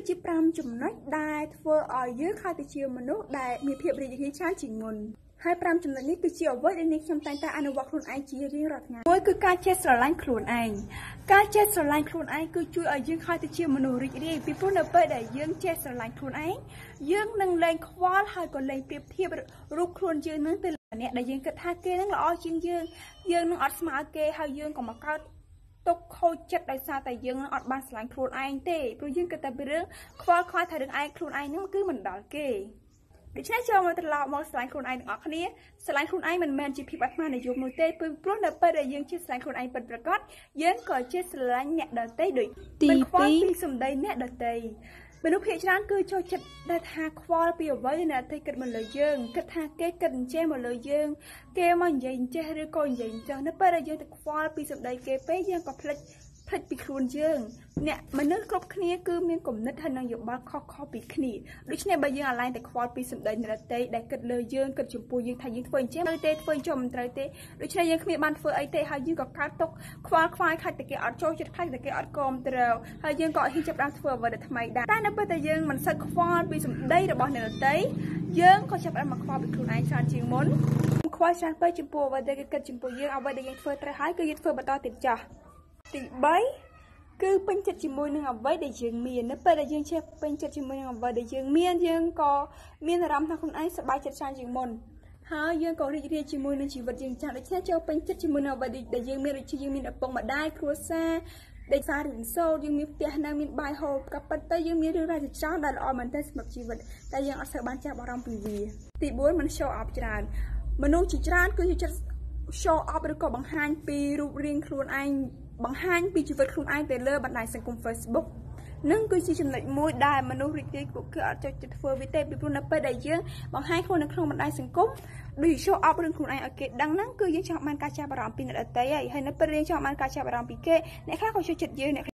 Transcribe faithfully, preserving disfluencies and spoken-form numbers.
គឺជាប្រាំចំណុចដែលធ្វើឲ្យយើងខ្លាចទៅជាមនុស្សដែលមានភាពរីករាយច្រើនជាងមុនហើយប្រាំចំណុចនេះគឺជាអ្វីដែលនេះខ្ញុំតែងតែអនុវត្តខ្លួនឯងជារៀងរាល់ថ្ងៃមួយគឺការចេះស្រឡាញ់ខ្លួនឯងការចេះស្រឡាញ់ខ្លួនឯងគឺជួយឲ្យយើងខ្លាចទៅជាមនុស្សរីករាយពីព្រោះនៅពេលដែលយើងចេះស្រឡាញ់ខ្លួនឯងយើងនឹងលែងខ្វល់ហើយក៏លែងប្រៀបធៀបរូបខ្លួនយើងនឹងទៅអ្នកដែលយើងគិតថាគេនឹងល្អជាងយើងយើងនឹងអត់ស្មើគេហើយយើងក៏មកកើតទុកខូចចិត្តដោយសារតែយើងនឹងអត់បានស្រឡាញ់ខ្លួនឯងទេព្រោះយើងគិតតែពីរឿងខ្វល់ខ្វាយថារឿងឯងខ្លួនឯងនឹងគឺមិនដល់គេដូច្នេះចូលមកត្រឡប់មកស្រឡាញ់ខ្លួនឯងទាំងអស់គ្នាស្រឡាញ់ខ្លួនឯងមិនមែនជាភាពអាត្មានិយមនោះទេព្រោះនៅពេលដែលយើងចេះស្រឡាញ់ខ្លួនឯងពិតប្រាកដយើងក៏ចេះស្រឡាញ់អ្នកដទៃដូចទីពីរពីសម្ដីអ្នកដទៃមនុស្សភាគច្រើនគឺចូលចិត្តដែលថាខ្វល់ពីអ្វីអ្នកដទៃគិតមកលើយើងគិតថាគេគិតអញ្ចេះមកលើយើងគេមកនិយាយអញ្ចេះឬក៏និយាយអញ្ចឹងនៅពេលដែលយើងទៅខ្វល់ពីសម្ដីគេពេកយើងក៏ភ្លេចភ្លេចពីខ្លួនយើងអ្នកមនុស្សគ្រប់គ្នាគឺមានគំនិតហើយនឹងយោបល់ខុសៗពីគ្នាដូច្នេះបើយើងអាឡែងតែខ្វល់ពីសម្ដីអ្នកដទៃដែលគិតលើយើងគិតចំពោះយើងថាយើងធ្វើអញ្ចឹងទៅទេធ្វើអញ្ចឹងមិនត្រូវទេដូច្នេះយើងគ្មានបានធ្វើអីទេហើយយើងក៏កើតទុកខ្វល់ខ្វាយខ្លាចតែគេអត់ចូលចិត្តខ្លាចតែគេអត់គាំទ្រហើយយើងក៏អត់ហ៊ានចាប់ផ្ដើមធ្វើអ្វីដែលថ្មីដែរតែនៅពេលដែលយើងមិនសូវខ្វល់ពីសម្ដីរបស់អ្នកដទៃយើងក៏ចាប់ផ្ដើមមកខ្វល់ពីខ្លួនឯងច្រើនជាងមុនខ្វល់ច្រើនពេកចំពោះអ្វីដែលគេគិតចំពោះយើងអ្វីដែលយើងធ្វើត្រូវហើយគឺយើងធ្វើបន្តទៀតចាស់ទីបីគឺពេញចិត្តជាមួយនឹងអ្វីដែលយើងមាននៅពេលដែលយើងចេះពេញចិត្តជាមួយនឹងអ្វីដែលយើងមានយើងក៏មានអារម្មណ៍ថាខ្លួនឯងសប្បាយចិត្តច្រើនជាងមុនហើយយើងក៏រីករាយជាមួយនឹងជីវិតយើងចាស់ដូច្នេះចូលពេញចិត្តជាមួយនឹងអ្វីដែលយើងមានដូចជាយើងមានឪពុកម្ដាយគ្រួសារដេកសាររៀនសូត្រយើងមានផ្ទះនៅមានបាយហូបក៏ប៉ុន្តែយើងមានរឿងរ៉ាវជាច្រើនដែលល្អមែនទែនសម្រាប់ជីវិតតែយើងអត់សូវបានចាប់អារម្មណ៍ពីវាទីបួនមិន show off ច្រើនមនុស្សជាច្រើនគឺជាចិត្ត show off ឬក៏បង្ហាញពីរូបរាងខ្លួនឯងបង្ហាញពីជីវិតខ្លួនឯងទៅលើបណ្ដាញសង្គម Facebook នឹងគឺជាចំណុចមួយដែលមនុស្សរីករាយពួកគេអត់ចូលចិត្តធ្វើវាទេពីព្រោះនៅពេលដែលយើងបង្ហាញខ្លួននៅក្នុងបណ្ដាញសង្គមដូច show off រឿងខ្លួនឯងឲ្យគេដឹងហ្នឹងគឺយើងចង់បានការចាប់អារម្មណ៍ពីអ្នកដទៃហើយហើយនៅពេលយើងចង់បានការចាប់អារម្មណ៍ពីគេអ្នកខ្លះក៏ចូលចិត្តយើង